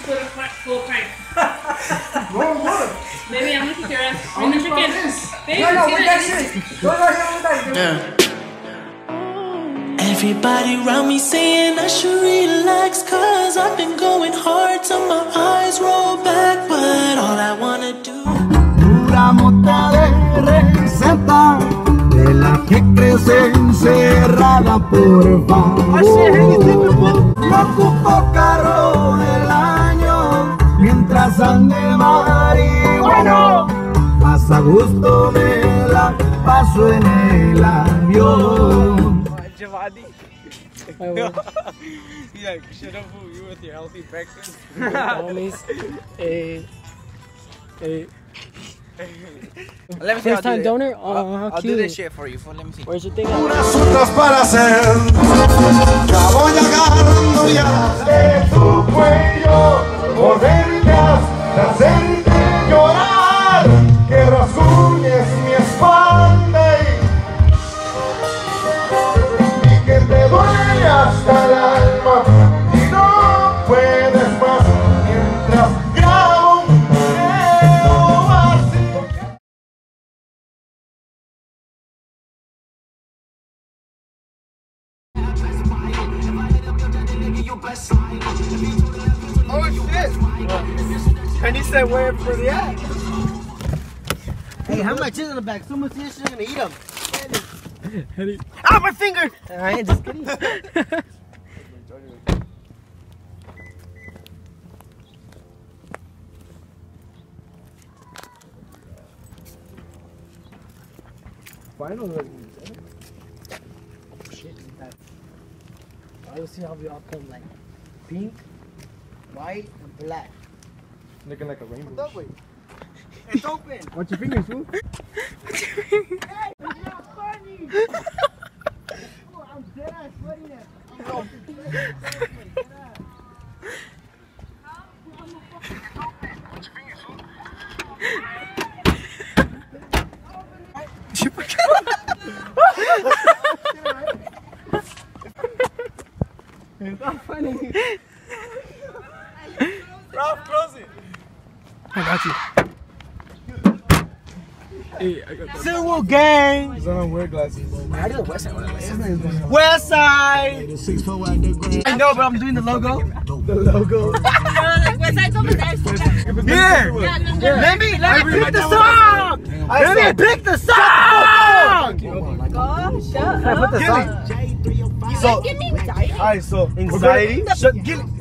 put a full pint. No more. Maybe I'm gonna kick your ass. Bring the chicken. No, with that shit. Don't go here with that. Everybody around me saying I should relax, cause I've been going hard till my eyes roll back, but all I wanna do. Pura mota de receta, de la que crece encerrada, por favor. No ocupo carro del año, mientras ande marihuano, más a gusto me la paso en el avión. Giovanni. Yeah, shut up, fool. You with your healthy breakfast. Homies. Let me see. First time donor? Oh, how I'll cute. do this shit for you, fool. Let me see. Where's your thing at? Unas frutas para hacer, ya voy agarrando ya de tu cuello, poderlas de hacerte llorar, que rasguñes mi espalda y que te duele hasta el alma y no puedes más mientras grabo un video así. Oh shit! And he said, where for the app? Hey, how much is in the bag? Someone's here, she's gonna eat them. Eddie. Ah, my finger! Alright, just kidding. Final. Oh shit, that. I will see how we all come like pink, white, and black. Looking like a rainbow. It's open! Watch your fingers, fool. Hey, it's not funny! Oh, I'm dead ass sweating it. It's not funny. Ralph, close it. I got you. Hey, I got that. Silver gang! He's on wear glasses. I did the west side. West side! I know, but I'm doing the logo. The logo. West Side's over there. Here! Let me pick the song! Let me pick the song! Oh, shut I up. put the song. So, give me anxiety. Alright, so anxiety.